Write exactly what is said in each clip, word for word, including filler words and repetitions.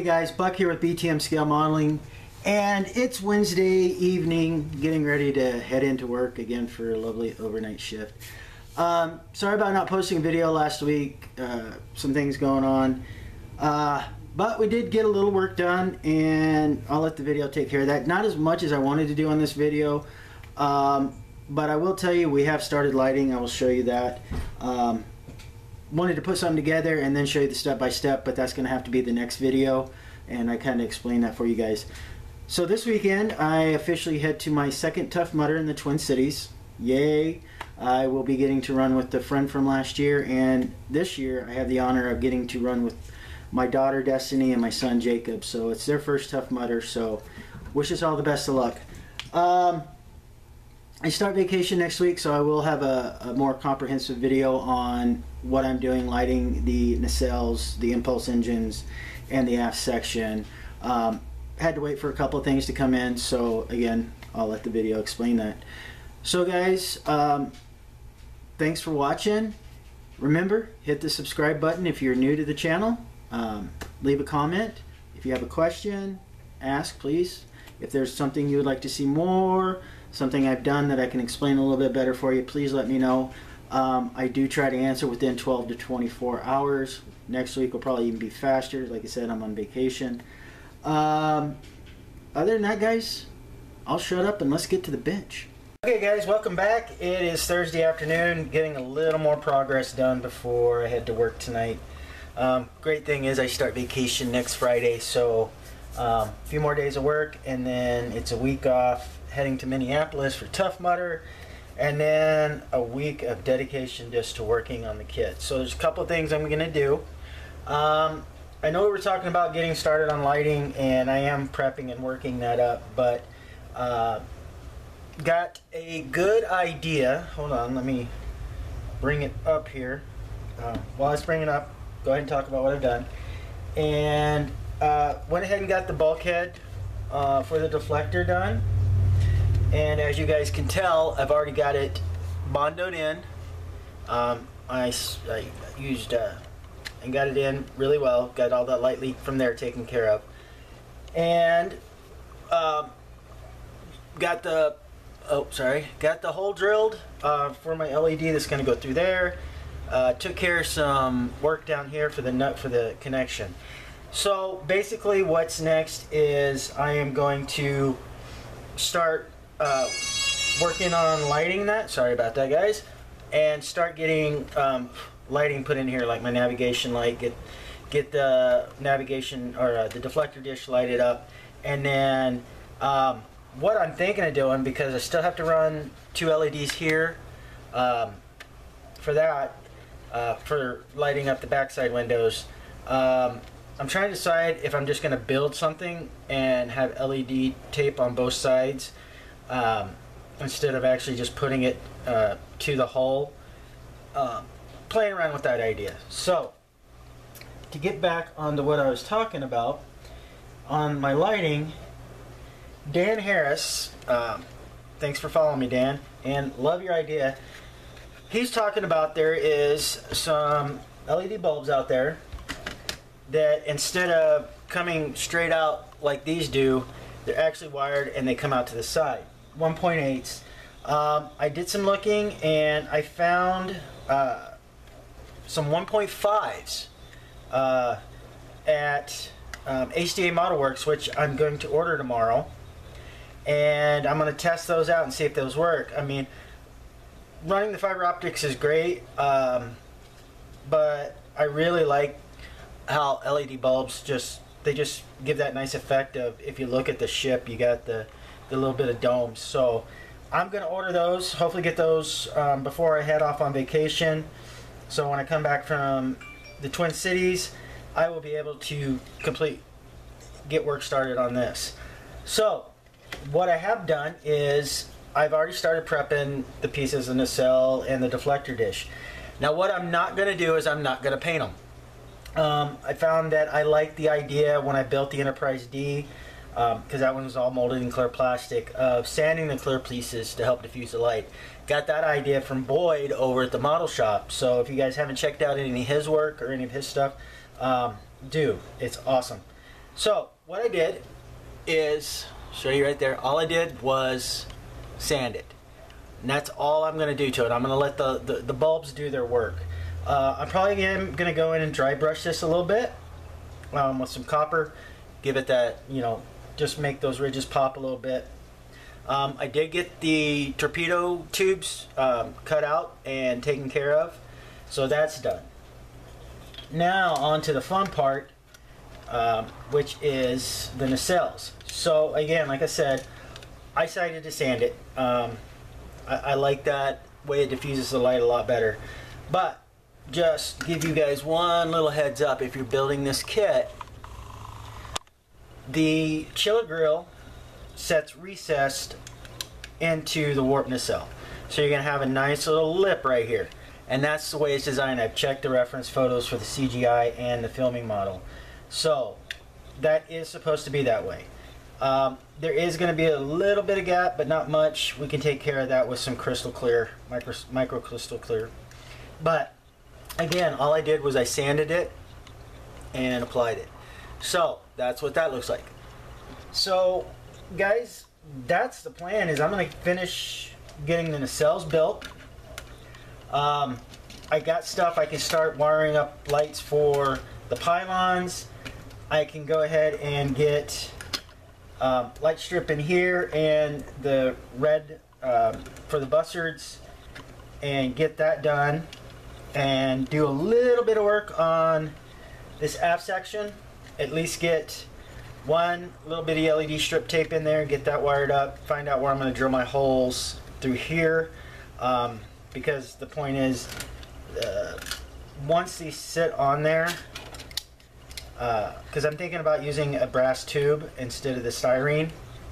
guys, Buck here with B T M Scale Modeling, and it's Wednesday evening, getting ready to head into work again for a lovely overnight shift. Um, sorry about not posting a video last week, uh, some things going on, uh, but we did get a little work done, and I'll let the video take care of that. Not as much as I wanted to do on this video, um, but I will tell you we have started lighting. I will show you that. Um, wanted to put something together and then show you the step by step, but that's going to have to be the next video, and I kind of explain that for you guys. So this weekend I officially head to my second Tough Mudder in the Twin Cities. Yay! I will be getting to run with the friend from last year, and this year I have the honor of getting to run with my daughter Destiny and my son Jacob. So it's their first Tough Mudder, so wish us all the best of luck. Um, I start vacation next week, so I will have a, a more comprehensive video on what I'm doing, lighting the nacelles, the impulse engines, and the aft section. Um, had to wait for a couple of things to come in, so again, I'll let the video explain that. So guys, um, thanks for watching. Remember, hit the subscribe button if you're new to the channel. Um, leave a comment. If you have a question, ask please. If there's something you would like to see more, something I've done that I can explain a little bit better for you, please let me know. Um, I do try to answer within twelve to twenty-four hours. Next week will probably even be faster. Like I said, I'm on vacation. Um, other than that, guys, I'll shut up and let's get to the bench. Okay guys, welcome back. It is Thursday afternoon, getting a little more progress done before I head to work tonight. Um, great thing is I start vacation next Friday, so um, a few more days of work, and then it's a week off heading to Minneapolis for Tough Mudder, and then a week of dedication just to working on the kit. So there's a couple of things I'm going to do. Um, I know we were talking about getting started on lighting, and I am prepping and working that up, but uh, got a good idea. Hold on, let me bring it up here. Uh, while I bring it up, go ahead and talk about what I've done. And uh, went ahead and got the bulkhead uh, for the deflector done. And as you guys can tell, I've already got it bondoed in. Um, I, I used uh, and got it in really well. Got all that light leak from there taken care of. And uh, got the oh sorry, got the hole drilled uh, for my L E D that's going to go through there. Uh, took care of some work down here for the nut for the connection. So basically, what's next is I am going to start Uh, working on lighting that, sorry about that guys, and start getting um, lighting put in here, like my navigation light, get get the navigation or uh, the deflector dish lighted up, and then um, what I'm thinking of doing, because I still have to run two L E Ds here um, for that, uh, for lighting up the backside windows. um, I'm trying to decide if I'm just going to build something and have L E D tape on both sides, Um, instead of actually just putting it uh, to the hull. Um, playing around with that idea. So to get back onto what I was talking about on my lighting, Dan Harris, um, thanks for following me Dan, and love your idea. He's talking about there is some L E D bulbs out there that instead of coming straight out like these do, they're actually wired and they come out to the side. one point eights. Um, I did some looking and I found uh, some one point fives uh, at um, H D A Model Works, which I'm going to order tomorrow, and I'm going to test those out and see if those work. I mean, running the fiber optics is great, um, but I really like how L E D bulbs just they just give that nice effect of, if you look at the ship, you got the the little bit of domes. So I'm gonna order those, hopefully get those um, before I head off on vacation, so when I come back from the Twin Cities I will be able to complete get work started on this. So what I have done is I've already started prepping the pieces of the nacelle and the deflector dish. Now what I'm not gonna do is I'm not gonna paint them. um, I found that I liked the idea when I built the Enterprise D, because um, that one was all molded in clear plastic, of sanding the clear pieces to help diffuse the light. Got that idea from Boyd over at the model shop. So if you guys haven't checked out any of his work or any of his stuff, um, do. It's awesome. So what I did is, show you right there, all I did was sand it. And that's all I'm going to do to it. I'm going to let the, the, the bulbs do their work. Uh, I'm probably going to go in and dry brush this a little bit um, with some copper. Give it that, you know, just make those ridges pop a little bit. Um, I did get the torpedo tubes um, cut out and taken care of. So that's done. Now on to the fun part, um, which is the nacelles. So again, like I said, I decided to sand it. Um, I, I like that way it diffuses the light a lot better. But just give you guys one little heads up, if you're building this kit, the chiller grill sets recessed into the warp nacelle. So you're going to have a nice little lip right here. And that's the way it's designed. I've checked the reference photos for the C G I and the filming model. So that is supposed to be that way. Um, there is going to be a little bit of gap, but not much. We can take care of that with some crystal clear, micro, micro crystal clear. But again, all I did was I sanded it and applied it. So that's what that looks like. So guys, that's the plan. Is I'm going to finish getting the nacelles built. Um, I got stuff. I can start wiring up lights for the pylons. I can go ahead and get um, light strip in here and the red um, for the buzzards and get that done, and do a little bit of work on this aft section. At least get one little bitty L E D strip tape in there, get that wired up, find out where I'm going to drill my holes through here. Um, because the point is, uh, once these sit on there, because uh, I'm thinking about using a brass tube instead of the styrene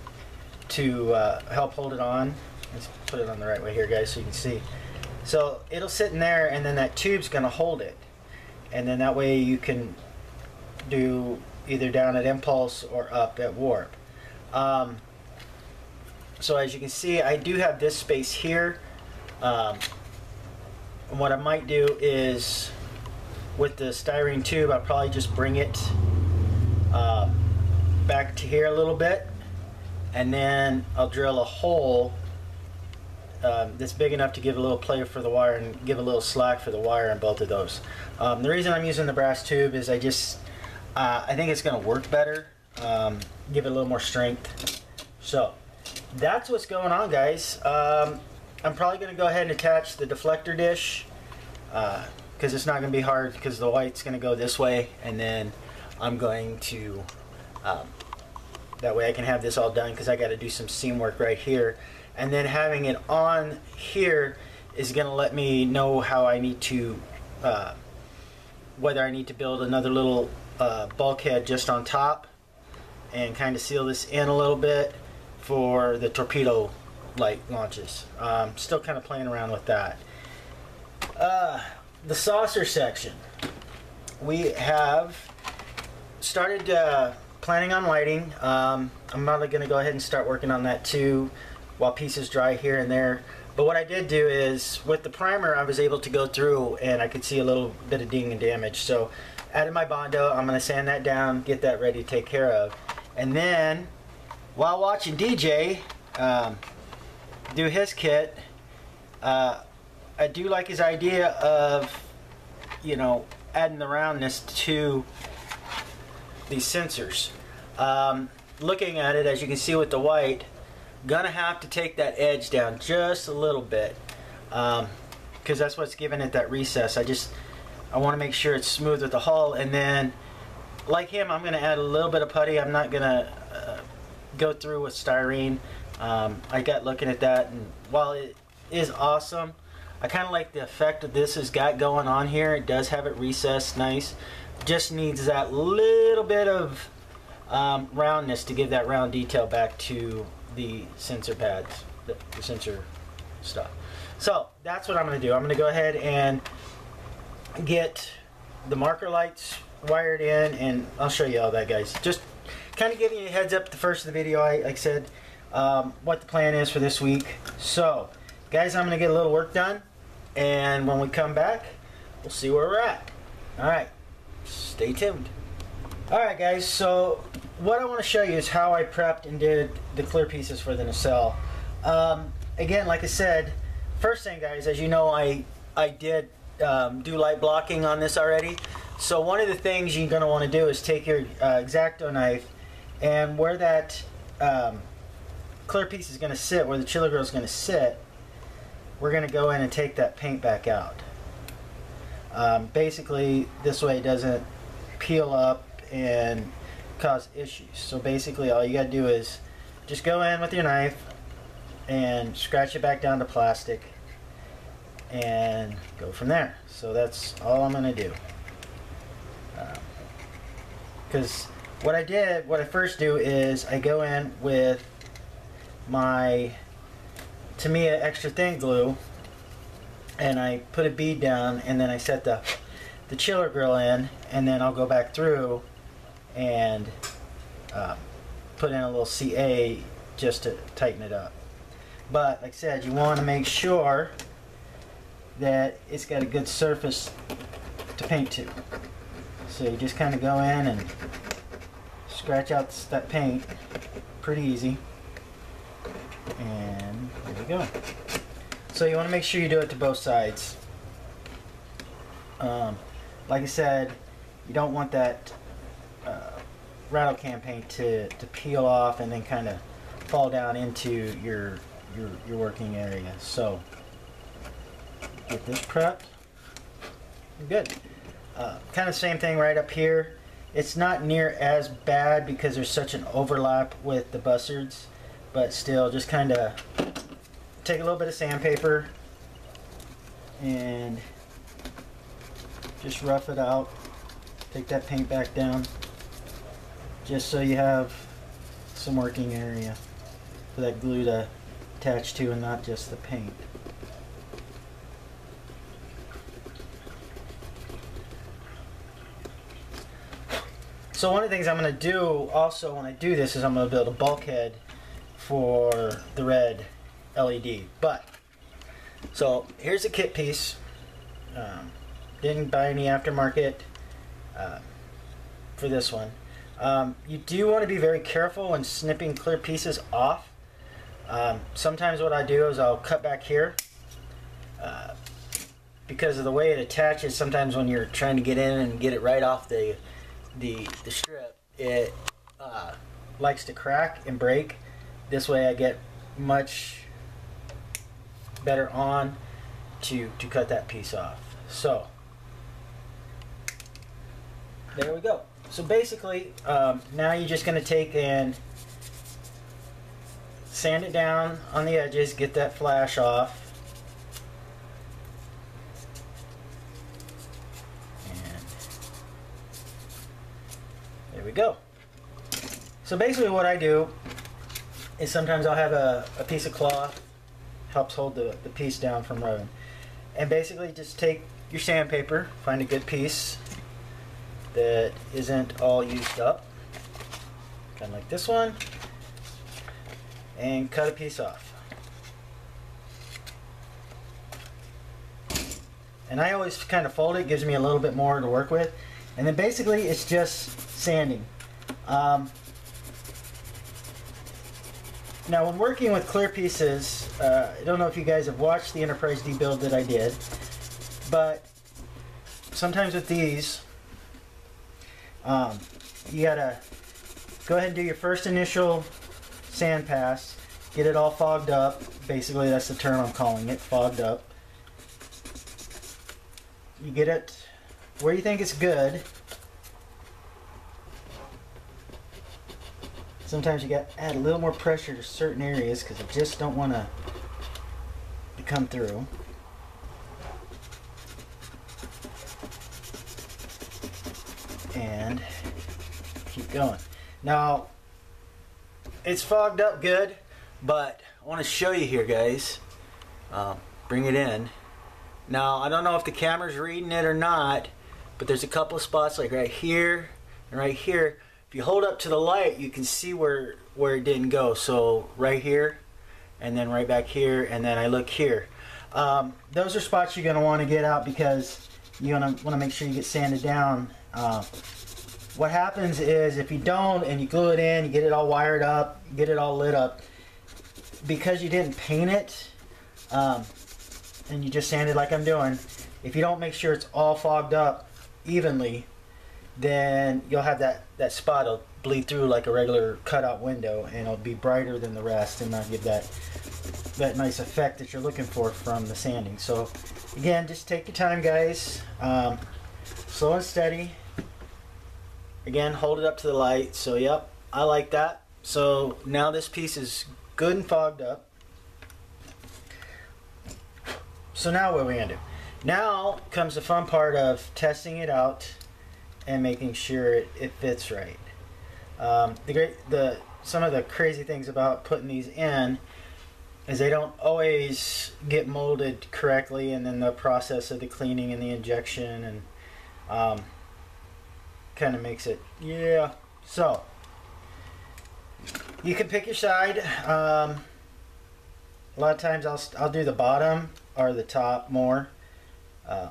to uh, help hold it on. Let's put it on the right way here, guys, so you can see. So it'll sit in there, and then that tube's going to hold it. And then that way you can do either down at impulse or up at warp. Um, so as you can see, I do have this space here. Um, and what I might do is, with the styrene tube, I'll probably just bring it uh, back to here a little bit, and then I'll drill a hole um, that's big enough to give a little play for the wire and give a little slack for the wire in both of those. Um, the reason I'm using the brass tube is I just uh, I think it's going to work better, um, give it a little more strength. So that's what's going on, guys. Um, I'm probably going to go ahead and attach the deflector dish, because uh, it's not going to be hard, because the light's going to go this way, and then I'm going to, um, that way I can have this all done, because I got to do some seam work right here. And then having it on here is going to let me know how I need to, uh, whether I need to build another little uh, bulkhead just on top and kind of seal this in a little bit for the torpedo light launches. Um, still kind of playing around with that. Uh, the saucer section. We have started uh, planning on lighting. Um, I'm probably going to go ahead and start working on that too while pieces dry here and there. But what I did do is, with the primer, I was able to go through and I could see a little bit of ding and damage. So added my Bondo. I'm going to sand that down, get that ready to take care of. And then, while watching D J um, do his kit, uh, I do like his idea of, you know, adding the roundness to these sensors. Um, looking at it, as you can see with the white, gonna have to take that edge down just a little bit, um, because that's what's giving it that recess. I just I want to make sure it's smooth with the hull, and then like him, I'm gonna add a little bit of putty. I'm not gonna uh, go through with styrene. Um, I got looking at that, and while it is awesome, I kind of like the effect that this has got going on here. It does have it recessed nice. Just needs that little bit of um, roundness to give that round detail back to the sensor pads, the, the sensor stuff. So that's what I'm going to do. I'm going to go ahead and get the marker lights wired in, and I'll show you all that, guys. Just kind of giving you a heads up at the first of the video, I, like I said, um, what the plan is for this week. So guys, I'm going to get a little work done, and when we come back, we'll see where we're at. Alright, stay tuned. Alright guys, so what I want to show you is how I prepped and did the clear pieces for the nacelle. Um, again, like I said, first thing guys, as you know, I, I did um, do light blocking on this already. So one of the things you're going to want to do is take your uh, X-Acto knife, and where that um, clear piece is going to sit, where the chiller grill is going to sit, we're going to go in and take that paint back out. Um, basically, this way it doesn't peel up and cause issues. So basically all you got to do is just go in with your knife and scratch it back down to plastic and go from there. So that's all I'm going to do. Because um, what I did, what I first do is I go in with my Tamiya extra thin glue and I put a bead down, and then I set the the chiller grill in, and then I'll go back through and uh, put in a little C A just to tighten it up. But like I said, you want to make sure that it's got a good surface to paint to. So you just kind of go in and scratch out that paint pretty easy, and there we go. So you want to make sure you do it to both sides. Um, like I said, you don't want that uh, rattle can paint to, to peel off and then kind of fall down into your, your, your working area. So get this prepped. Good. Uh, kind of same thing right up here. It's not near as bad because there's such an overlap with the buzzards, but still just kind of take a little bit of sandpaper and just rough it out. Take that paint back down just so you have some working area for that glue to attach to and not just the paint. So one of the things I'm going to do also when I do this is I'm going to build a bulkhead for the red L E D. But so here's a kit piece. Um, didn't buy any aftermarket uh, for this one. Um, you do want to be very careful when snipping clear pieces off. Um, sometimes what I do is I'll cut back here uh, because of the way it attaches. Sometimes when you're trying to get in and get it right off the the, the strip, it uh, likes to crack and break. This way I get much better on to, to cut that piece off. So there we go. So basically um, now you're just going to take and sand it down on the edges, get that flash off. And there we go. So basically what I do is sometimes I'll have a, a piece of cloth, helps hold the, the piece down from rubbing. And basically just take your sandpaper, find a good piece that isn't all used up, kind of like this one, and cut a piece off. And I always kind of fold it, gives me a little bit more to work with. And then basically it's just sanding. Um, now when working with clear pieces, uh, I don't know if you guys have watched the Enterprise D build that I did, but sometimes with these, um, you gotta go ahead and do your first initial sand pass, get it all fogged up. Basically that's the term I'm calling it, fogged up. You get it where you think it's good. Sometimes you got to add a little more pressure to certain areas because I just don't want to come through. And keep going. Now, it's fogged up good, but I want to show you here, guys. Um, bring it in. Now, I don't know if the camera's reading it or not, but there's a couple of spots like right here and right here. If you hold up to the light, you can see where where it didn't go. So right here, and then right back here, and then I look here. Um, those are spots you're going to want to get out because you want to want to make sure you get sanded down uh, what happens is if you don't and you glue it in, you get it all wired up, get it all lit up, because you didn't paint it um, and you just sanded like I'm doing, if you don't make sure it's all fogged up evenly, then you'll have that, that spot will bleed through like a regular cutout window, and it'll be brighter than the rest and not give that that nice effect that you're looking for from the sanding. So again, just take your time, guys. Um, slow and steady. Again, hold it up to the light. So yep, I like that. So now this piece is good and fogged up. So now what are we gonna do? Now comes the fun part of testing it out and making sure it, it fits right. Um, the great, the some of the crazy things about putting these in is they don't always get molded correctly, and then the process of the cleaning and the injection and um, kind of makes it, yeah. So you can pick your side. Um, a lot of times I'll I'll do the bottom or the top more, uh,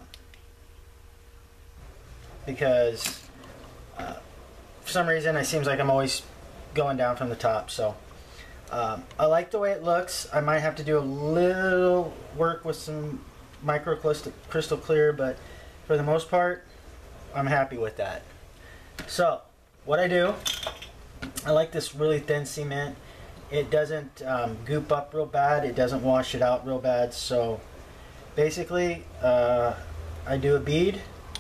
because uh, for some reason it seems like I'm always going down from the top. So um, I like the way it looks. I might have to do a little work with some micro crystal clear, but for the most part I'm happy with that. So what I do, I like this really thin cement. It doesn't um, goop up real bad, it doesn't wash it out real bad. So basically uh, I do a bead,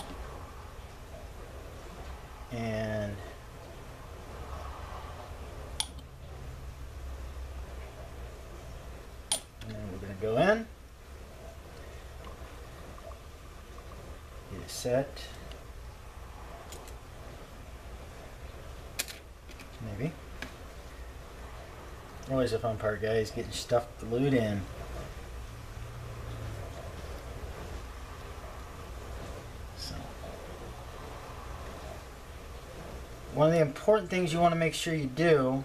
and and then we're going to go in, get it set, maybe. Always a fun part, guys, getting stuff glued in. So one of the important things you want to make sure you do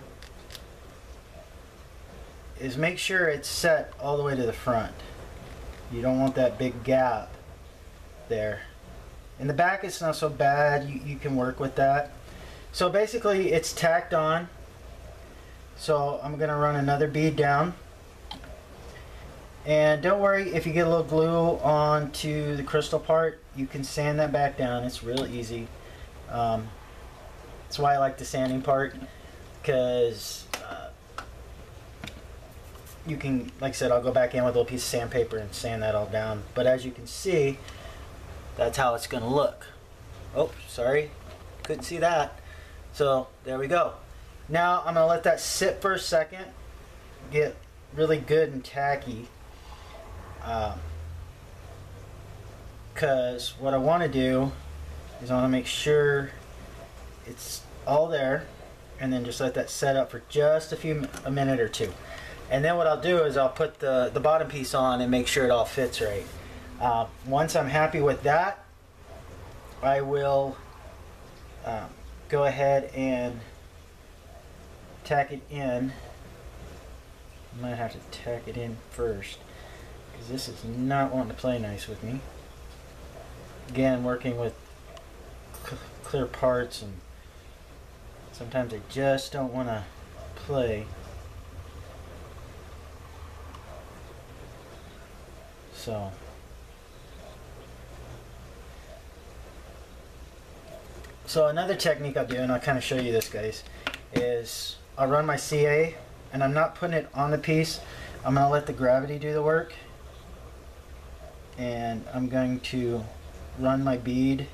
is make sure it's set all the way to the front. You don't want that big gap there. In the back it's not so bad, you, you can work with that. So basically it's tacked on. So I'm going to run another bead down. And don't worry if you get a little glue onto the crystal part, you can sand that back down. It's real easy. Um, that's why I like the sanding part, because uh, you can, like I said, I'll go back in with a little piece of sandpaper and sand that all down. But as you can see, that's how it's going to look. Oh, sorry, couldn't see that. So there we go. Now I'm going to let that sit for a second, get really good and tacky, because um, what I want to do is I want to make sure it's all there, and then just let that set up for just a few a minute or two. And then what I'll do is I'll put the, the bottom piece on and make sure it all fits right. Uh, once I'm happy with that, I will um, go ahead and tack it in. I might have to tack it in first, because this is not wanting to play nice with me. Again, working with clear parts, and sometimes they just don't want to play. So so another technique I'll do, and I'll kind of show you this, guys, is I'll run my C A, and I'm not putting it on the piece. I'm going to let the gravity do the work, and I'm going to run my bead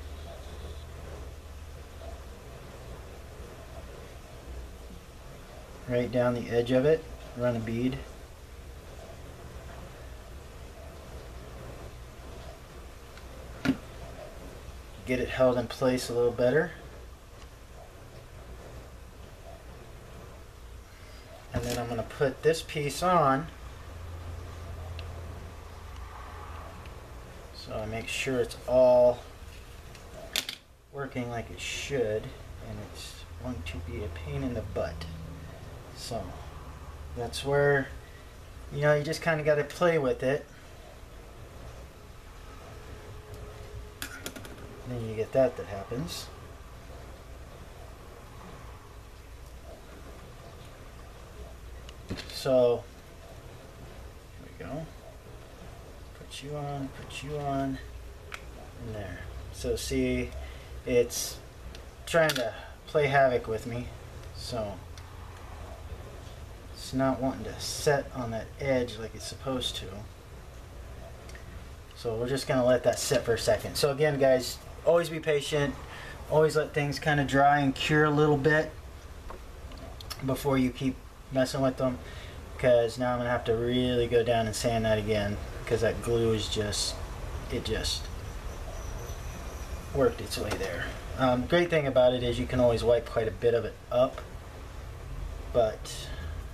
right down the edge of it. Run a bead. Get it held in place a little better. And then I'm going to put this piece on, so I make sure it's all working like it should, and it's going to be a pain in the butt. So that's where, you know, you just kind of got to play with it. And then you get that that happens. So here we go. Put you on, put you on, and there. So see, it's trying to play havoc with me. So it's not wanting to set on that edge like it's supposed to. So we're just going to let that sit for a second. So again, guys, always be patient. Always let things kind of dry and cure a little bit before you keep messing with them, because now I'm going to have to really go down and sand that again, because that glue is just, it just worked its way there. Um, great thing about it is you can always wipe quite a bit of it up, but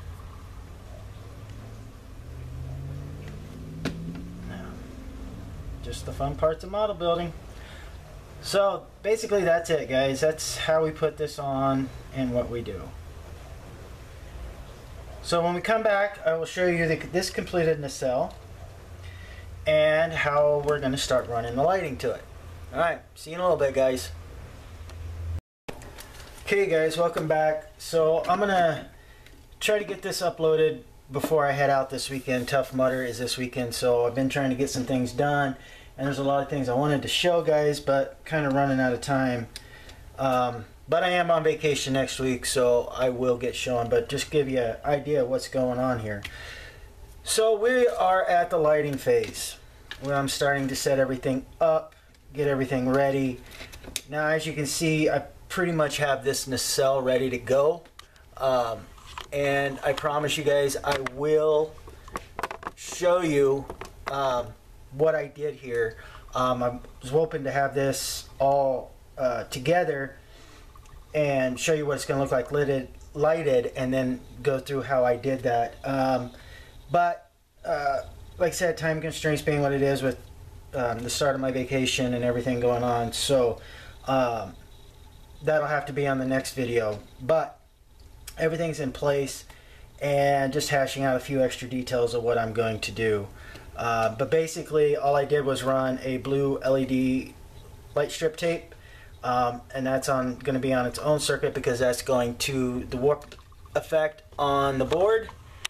no, just the fun parts of model building. So basically that's it, guys. That's how we put this on and what we do. So when we come back, I will show you the, this completed nacelle and how we're going to start running the lighting to it. Alright, see you in a little bit, guys. Okay guys, welcome back. So I'm going to try to get this uploaded before I head out this weekend. Tough Mudder is this weekend, so I've been trying to get some things done. And there's a lot of things I wanted to show, guys, but kind of running out of time. Um, but I am on vacation next week, so I will get showing. But just give you an idea of what's going on here. So we are at the lighting phase, where I'm starting to set everything up, get everything ready. Now, as you can see, I pretty much have this nacelle ready to go. Um, and I promise you guys, I will show you um, what I did here. Um, I was hoping to have this all uh, together and show you what it's going to look like lighted, lighted, and then go through how I did that. Um, but uh, like I said, time constraints being what it is with um, the start of my vacation and everything going on, so um, that'll have to be on the next video. But everything's in place and just hashing out a few extra details of what I'm going to do. Uh, but basically all I did was run a blue L E D light strip tape, um, and that's on going to be on its own circuit because that's going to the warp effect on the board.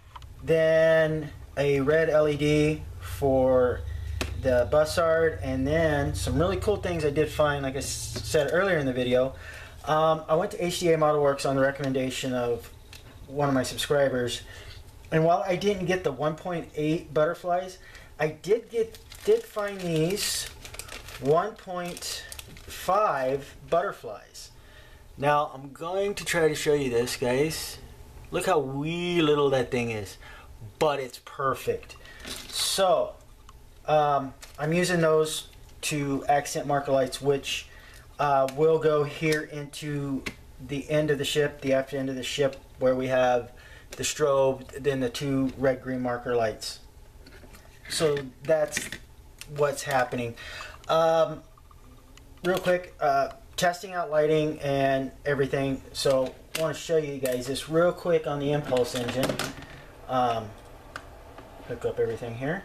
Then a red L E D for the bussard, and then some really cool things I did find, like I said earlier in the video. Um, I went to H D A Model Works on the recommendation of one of my subscribers, and while I didn't get the one point eight butterflies, I did get did find these one point five butterflies. Now I'm going to try to show you this, guys. Look how wee little that thing is, but it's perfect. So um, I'm using those to accent marker lights, which uh, will go here into the end of the ship, the after end of the ship, where we have the strobe, then the two red green marker lights. So that's what's happening. Um, real quick, uh, testing out lighting and everything. So I want to show you guys this real quick on the impulse engine. Um, hook up everything here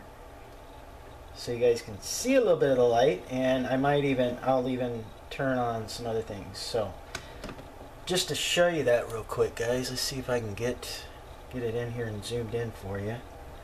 so you guys can see a little bit of the light, and I might even, I'll even turn on some other things. So just to show you that real quick, guys, let's see if I can get get it in here and zoomed in for you.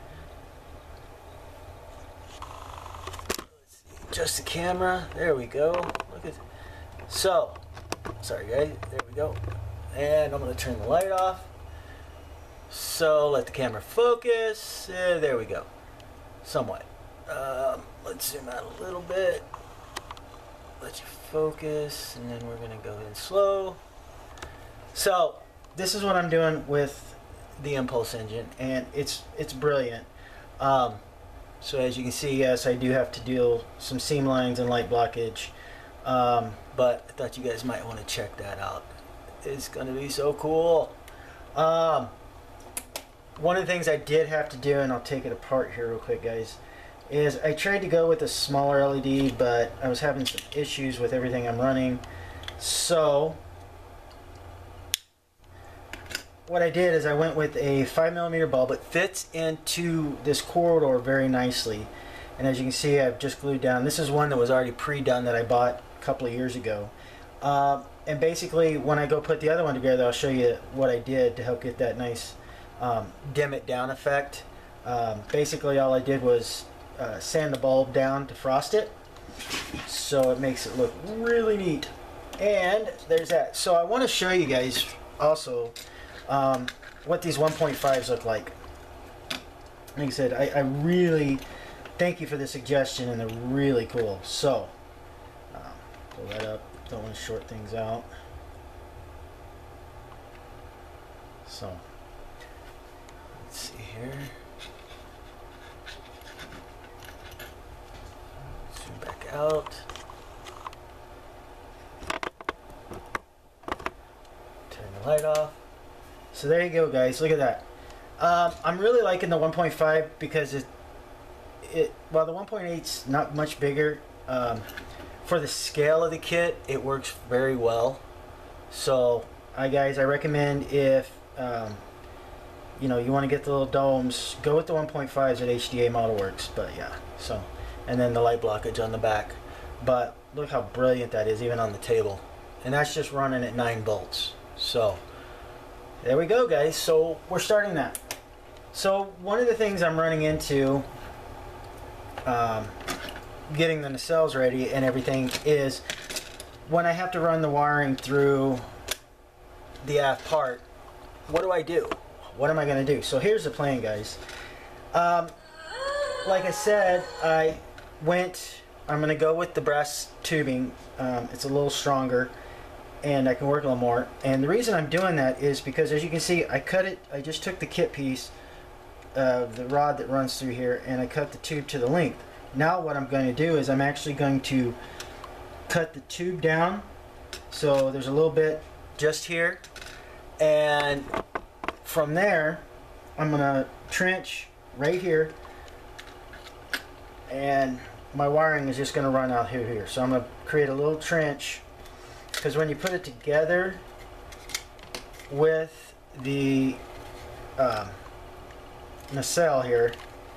Just the camera, there we go. Look at, so sorry guys, there we go. And I'm going to turn the light off. So let the camera focus. Uh, there we go. Somewhat. Um, let's zoom out a little bit. Let you focus, and then we're going to go in slow. So this is what I'm doing with the impulse engine, and it's it's brilliant. Um, so as you can see, yes, I do have to deal some seam lines and light blockage, um, but I thought you guys might want to check that out. It's going to be so cool. Um, one of the things I did have to do, and I'll take it apart here real quick, guys, is I tried to go with a smaller L E D, but I was having some issues with everything I'm running. So what I did is I went with a five millimeter bulb. It fits into this corridor very nicely, and as you can see, I've just glued down. This is one that was already pre-done that I bought a couple of years ago. Um, and basically, when I go put the other one together, I'll show you what I did to help get that nice um, dim it down effect. Um, basically all I did was uh, sand the bulb down to frost it, so it makes it look really neat. And there's that. So I want to show you guys also um, what these one point fives look like. Like I said, I, I really thank you for the suggestion, and they're really cool. So um, pull that up. Don't want to short things out. So let's see here. Zoom back out. Turn the light off. So there you go, guys. Look at that. Um, I'm really liking the one point five because it, it while the one point eight's not much bigger, um, for the scale of the kit, it works very well. So, I guys, I recommend if um, you know you want to get the little domes, go with the one point fives at H D A Model Works. But yeah, so and then the light blockage on the back. But look how brilliant that is, even on the table, and that's just running at nine volts. So there we go, guys. So we're starting that. So one of the things I'm running into um, getting the nacelles ready and everything is when I have to run the wiring through the aft part, what do I do? What am I going to do? So here's the plan, guys. Um, like I said, I went, I'm going to go with the brass tubing. Um, it's a little stronger and I can work a little more. And the reason I'm doing that is because, as you can see, I cut it, I just took the kit piece of the rod that runs through here and I cut the tube to the length. Now what I'm going to do is I'm actually going to cut the tube down, so there's a little bit just here, and from there I'm going to trench right here, and my wiring is just going to run out here, here. So I'm going to create a little trench, because when you put it together with the um, nacelle here,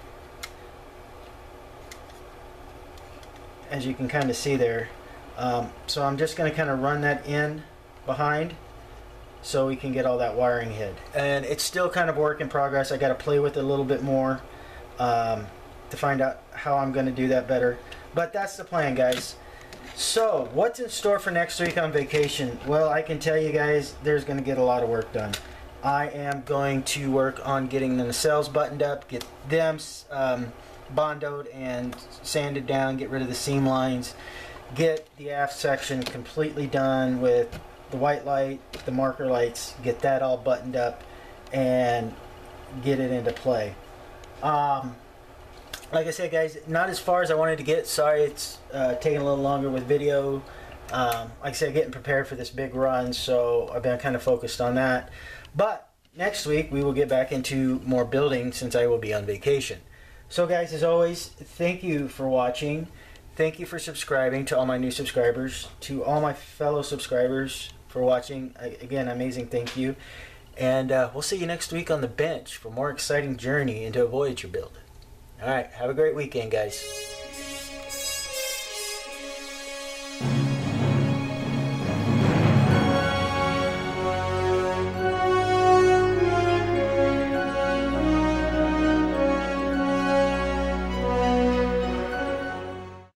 as you can kind of see there, um, so I'm just going to kind of run that in behind so we can get all that wiring hid. And it's still kind of work in progress. I got to play with it a little bit more um, to find out how I'm going to do that better, but that's the plan, guys. So what's in store for next week on vacation? Well, I can tell you guys, there's going to get a lot of work done. I am going to work on getting the nacelles buttoned up, get them um, bondoed and sanded down, get rid of the seam lines, get the aft section completely done with the white light, the marker lights, get that all buttoned up and get it into play. Um, like I said, guys, not as far as I wanted to get. Sorry it's uh, taking a little longer with video. Um, like I said, getting prepared for this big run, so I've been kind of focused on that. But next week we will get back into more building since I will be on vacation. So guys, as always, thank you for watching. Thank you for subscribing to all my new subscribers. To all my fellow subscribers for watching, again, amazing thank you. And uh, we'll see you next week on the bench for more exciting journey into a Voyager build. Alright, have a great weekend, guys.